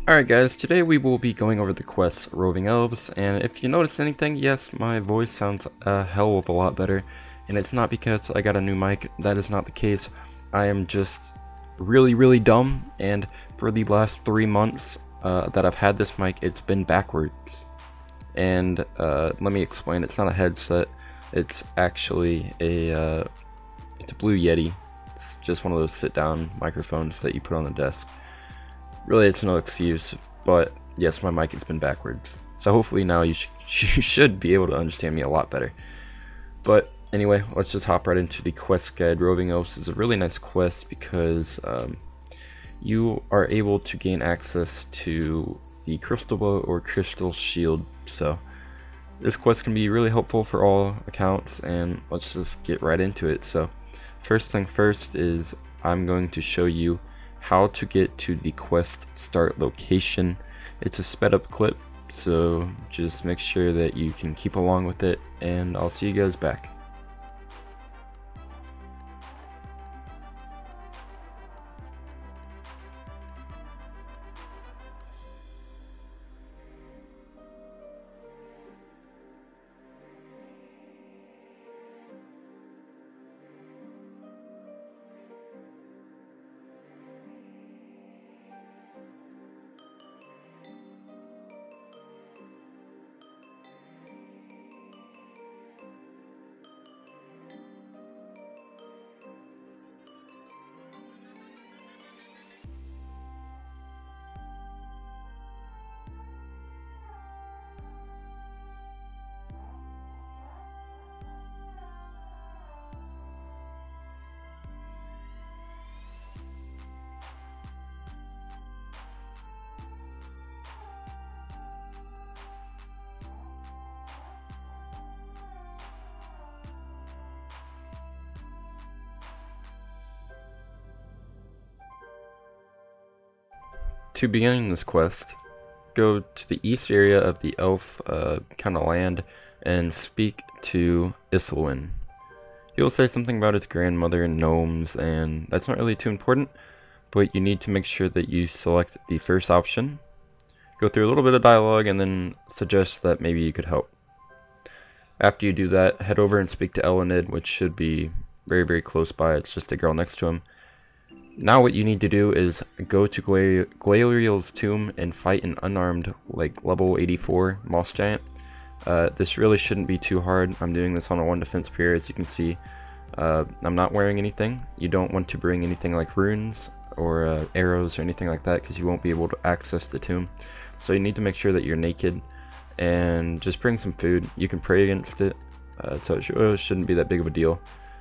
Alright guys, today we will be going over the quest Roving Elves, and if you notice anything, yes, my voice sounds a hell of a lot better, and it's not because I got a new mic. That is not the case. I am just really dumb, and for the last 3 months that I've had this mic, it's been backwards. And let me explain, it's not a headset, it's actually it's a Blue Yeti. It's just one of those sit-down microphones that you put on the desk. Really, it's no excuse, but yes, my mic has been backwards. So hopefully now you should be able to understand me a lot better. But anyway, let's just hop right into the quest guide. Roving Elves is a really nice quest because you are able to gain access to the Crystal Bow or Crystal Shield. So this quest can be really helpful for all accounts, and let's just get right into it. So first thing first is I'm going to show you how to get to the quest start location. It's a sped up clip, so just make sure that you can keep along with it, and I'll see you guys back. To begin this quest, go to the east area of the elf kind of land and speak to Isilwin. He'll say something about his grandmother and gnomes, and that's not really too important, but you need to make sure that you select the first option, go through a little bit of dialogue, and then suggest that maybe you could help. After you do that, head over and speak to Elenid, which should be very close by. It's just a girl next to him. Now what you need to do is go to Glaeliel's tomb and fight an unarmed, like, level 84 moss giant. This really shouldn't be too hard. I'm doing this on a 1 defense pair, as you can see. I'm not wearing anything. You don't want to bring anything like runes or arrows or anything like that, because you won't be able to access the tomb. So you need to make sure that you're naked, and just bring some food. You can pray against it, so it shouldn't be that big of a deal.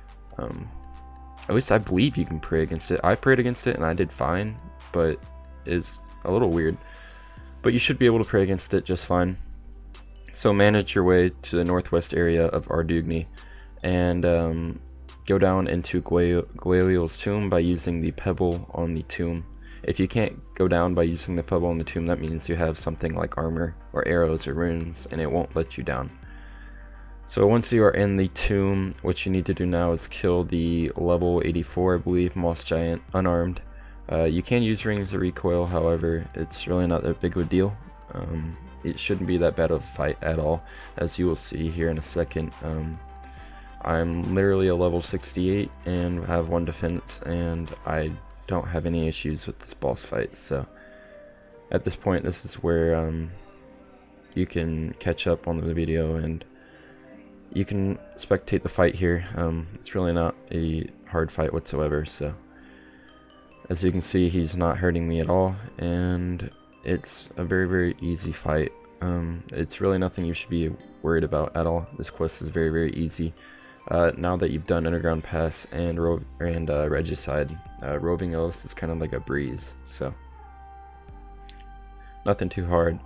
At least I believe you can pray against it. I prayed against it and I did fine, but it's a little weird. But you should be able to pray against it just fine. So manage your way to the northwest area of Ardugni, and go down into Glaeliel's tomb by using the pebble on the tomb. If you can't go down by using the pebble on the tomb, that means you have something like armor or arrows or runes, and it won't let you down. So once you are in the tomb, what you need to do now is kill the level 84, I believe, moss giant, unarmed. You can use rings of recoil, however, it's really not that big of a deal. It shouldn't be that bad of a fight at all, as you will see here in a second. I'm literally a level 68 and have 1 defense, and I don't have any issues with this boss fight. So at this point, this is where you can catch up on the video and you can spectate the fight here. It's really not a hard fight whatsoever, so as you can see, he's not hurting me at all, and it's a very easy fight. It's really nothing you should be worried about at all. This quest is very easy. Now that you've done Underground Pass and Regicide, Roving Elves is kind of like a breeze, so nothing too hard.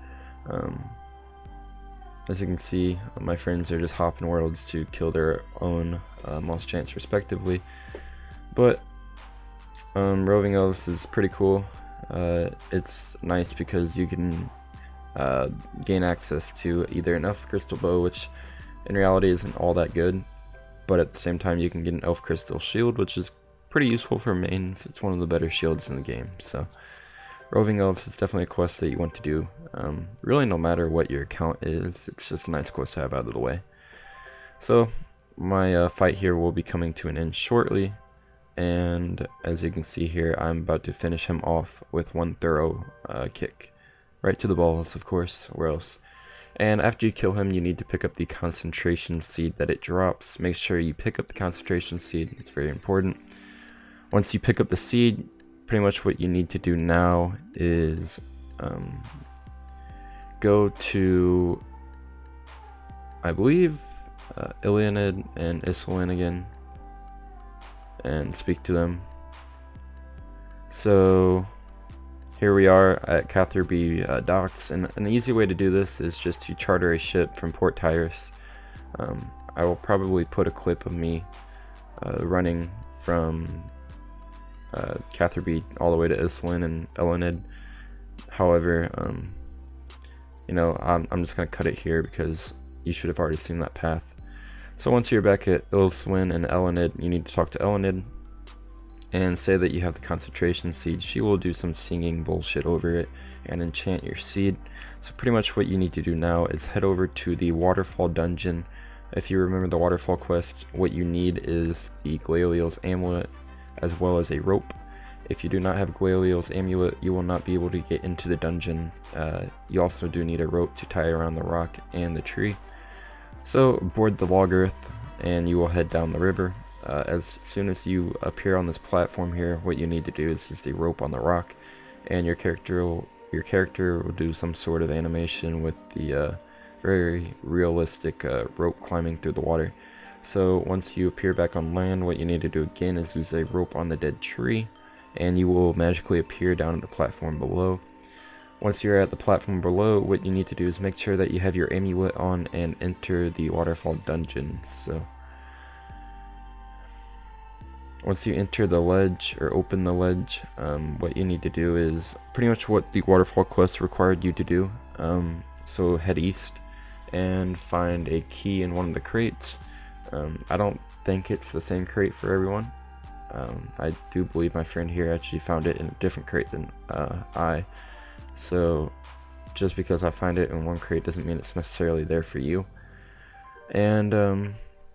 As you can see, my friends are just hopping worlds to kill their own moss giants respectively. But Roving Elves is pretty cool. It's nice because you can gain access to either an elf crystal bow, which in reality isn't all that good, but at the same time you can get an elf crystal shield, which is pretty useful for mains. It's one of the better shields in the game. So Roving Elves is definitely a quest that you want to do. Really, no matter what your account is, it's just a nice quest to have out of the way. So, my fight here will be coming to an end shortly, and as you can see here, I'm about to finish him off with one thorough kick. Right to the balls, of course, where else? And after you kill him, you need to pick up the concentration seed that it drops. Make sure you pick up the concentration seed, it's very important. Once you pick up the seed, pretty much what you need to do now is go to, I believe, Ilianid and Isilin again, and speak to them. So here we are at Catherby docks, and an easy way to do this is just to charter a ship from Port Tyrus. I will probably put a clip of me running from Catherby all the way to Isilin and Elenid. However, you know, I'm just gonna cut it here because you should have already seen that path. So once you're back at Isilin and Elenid, you need to talk to Elenid and say that you have the concentration seed. She will do some singing bullshit over it and enchant your seed. So pretty much what you need to do now is head over to the waterfall dungeon. If you remember the waterfall quest, what you need is the Glaeliel's amulet as well as a rope. If you do not have Glaeliel's amulet, you will not be able to get into the dungeon. You also do need a rope to tie around the rock and the tree. So board the Logarth and you will head down the river. As soon as you appear on this platform here, what you need to do is use the rope on the rock, and your character will do some sort of animation with the very realistic rope climbing through the water. So once you appear back on land, what you need to do again is use a rope on the dead tree, and you will magically appear down at the platform below. Once you're at the platform below, what you need to do is make sure that you have your amulet on and enter the waterfall dungeon. So once you enter the ledge or open the ledge, what you need to do is pretty much what the waterfall quest required you to do. So head east and find a key in one of the crates. I don't think it's the same crate for everyone. I do believe my friend here actually found it in a different crate than I. So just because I find it in one crate doesn't mean it's necessarily there for you. And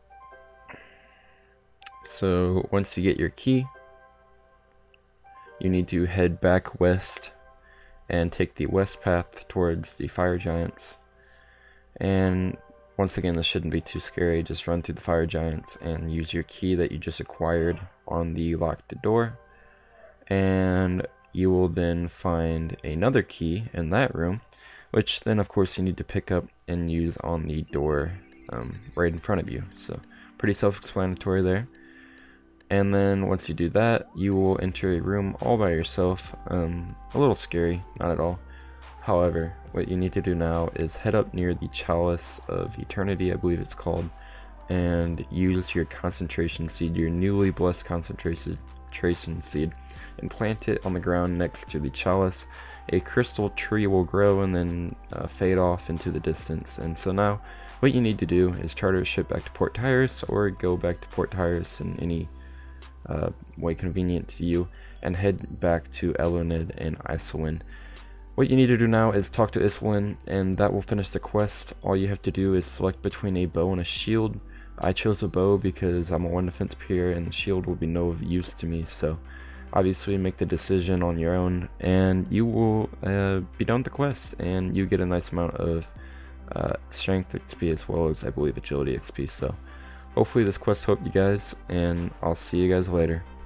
so once you get your key, you need to head back west and take the west path towards the fire giants. And once again, this shouldn't be too scary. Just run through the fire giants and use your key that you just acquired on the locked door, and you will then find another key in that room, which then of course you need to pick up and use on the door right in front of you. So pretty self-explanatory there. And then once you do that, you will enter a room all by yourself. A little scary, not at all. However, what you need to do now is head up near the Chalice of Eternity, I believe it's called, and use your concentration seed, your newly blessed concentration seed, and plant it on the ground next to the chalice. A crystal tree will grow and then fade off into the distance. And so now what you need to do is charter a ship back to Port Tyrus, or go back to Port Tyrus in any way convenient to you, and head back to Elenid and Isilin. What you need to do now is talk to Isilin, and that will finish the quest. All you have to do is select between a bow and a shield. I chose a bow because I'm a 1 defense peer and the shield will be no use to me, so obviously make the decision on your own, and you will be done with the quest, and you get a nice amount of strength XP as well as, I believe, agility XP. So hopefully this quest helped you guys, and I'll see you guys later.